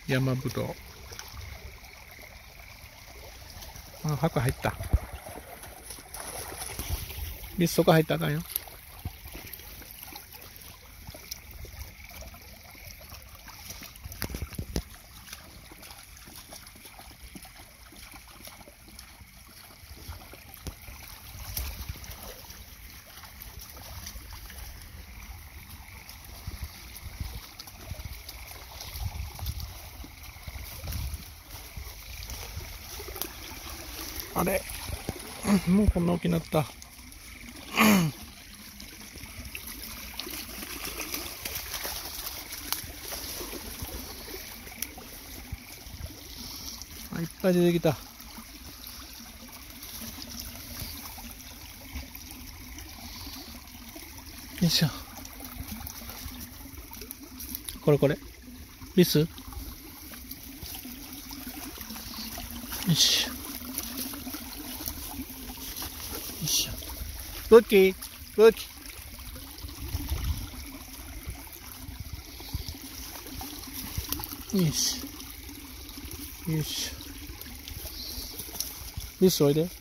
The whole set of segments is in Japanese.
山ぶどう。あ、箱入った。ビスそこ入ったらあかんよ。あれ、もうこんな大きくなった。いっぱい出てきた。よいしょ。これこれ。ビス？よいしょ。よいしょ。ブッキー、ブッキー。よいしょ。よいしょ。ビスおいで。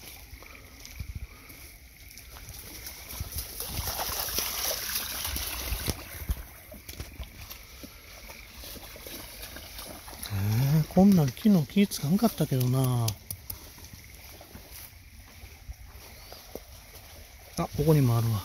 こんなん昨日気ぃつかんかったけどな。あ、ここにもあるわ。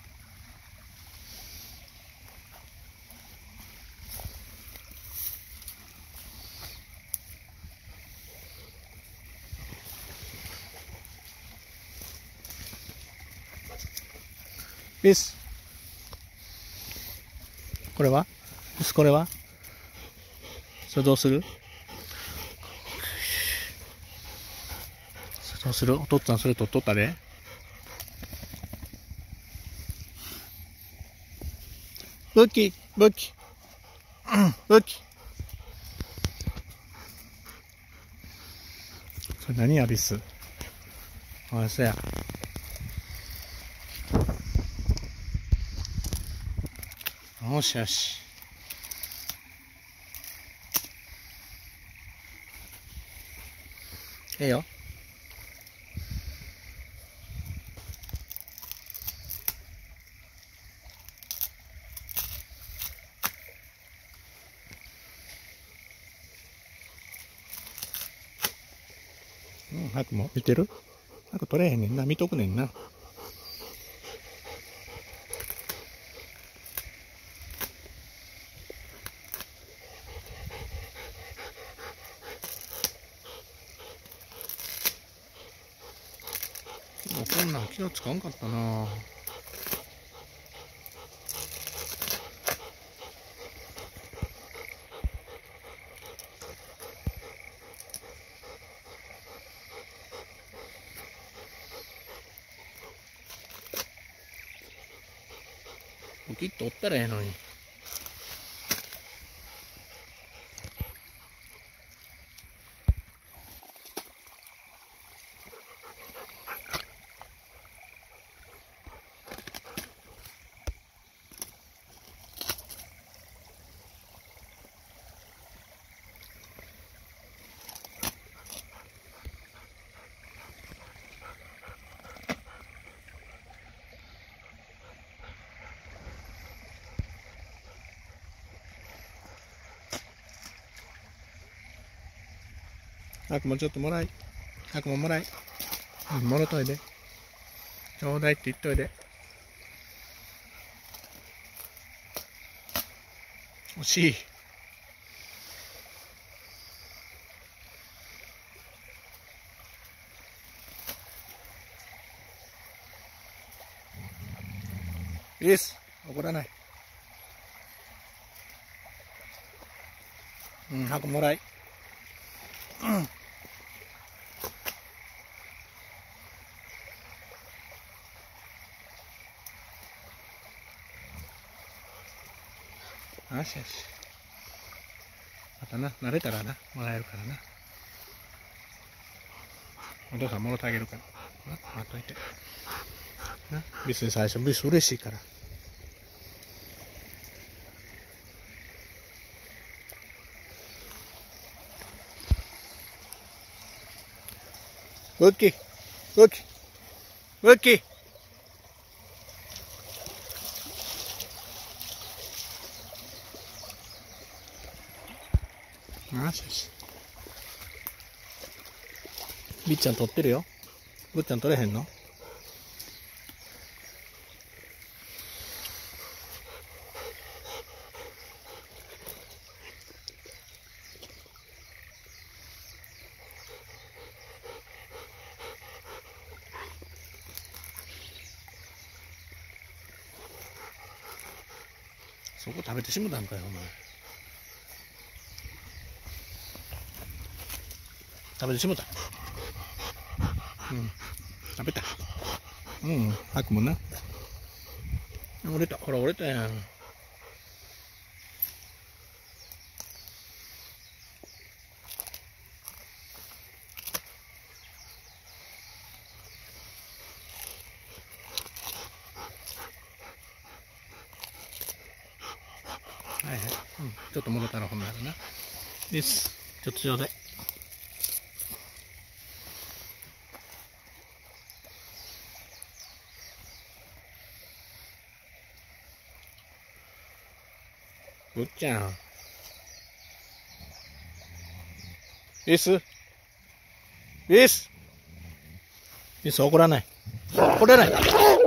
ビス。これは？ビス、これは？それどうする？どうする？お父っつぁんそれ取っとったで。ブッキー、ブッキー、ブッキー。それ何やビス？あ、そうや。よしよし。ええよ。早くも見てる？早く取れへんねんな。見とくねんな。こんなん気をつかんかったな。切っておったらええのに。早くもちょっともらい。早くももらい。もろといで。ちょうだいって言っといで。惜しい。いいです。怒らない。早くもらい。よしよし。またな、慣れたらな、もらえるからな。お父さんもろてあげるから。待っといて。な、ビス最初、ビス嬉しいから。 ウッキー、ウッキー、ウッキー。よしよし。びっちゃん取ってるよ。ぶっちゃん取れへんの？そこ食べてしもたんかよ、お前。食べてしもた。うん。食べた。うん。早くもな。折れた。ほら、折れたやん。はいはい。うん。ちょっと戻ったらほんならな。です。ちょっとちょうだい。ぶっちゃん。ビスビスビス怒らない。怒らない。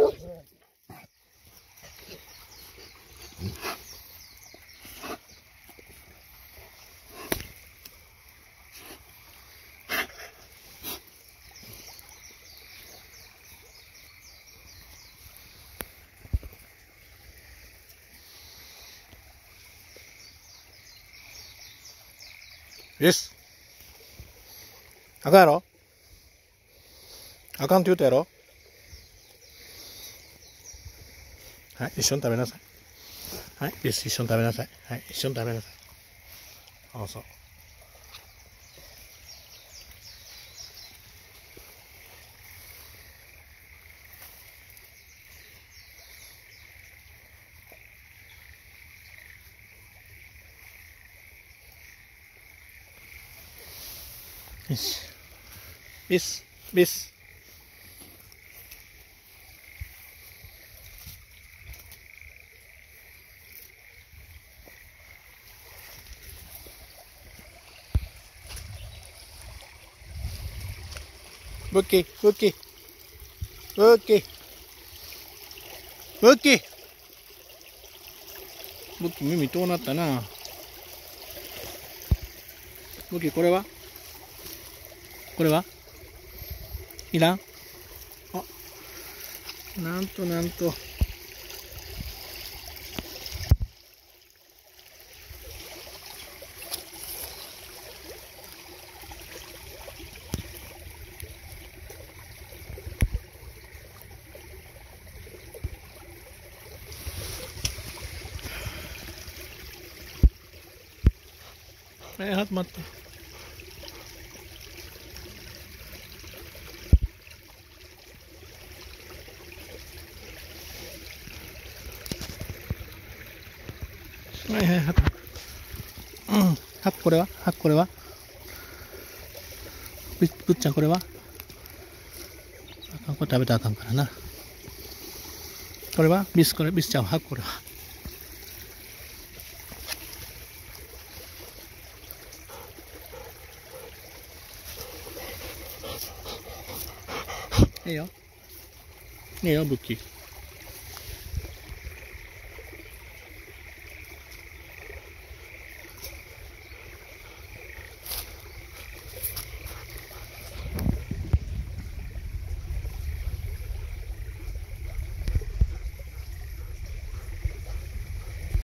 ビスあかんやろ？あかんって言うたやろ？はい、一緒に食べなさい。はい、ビス一緒に食べなさい。はい、一緒に食べなさい。そうそう。よし。ビス、ビス。ブッキー、ブッキー、ブッキー、ブッキー。ブッキー耳遠なったな。ブッキーこれは？これはいらん？あ、なんとなんと。待って。はいはい、うん。これはこれはぶっちゃんこれはあかん、これ食べたらあかんからな。これはビスちゃんはこれは。いいよ。いいよ、ブッキー。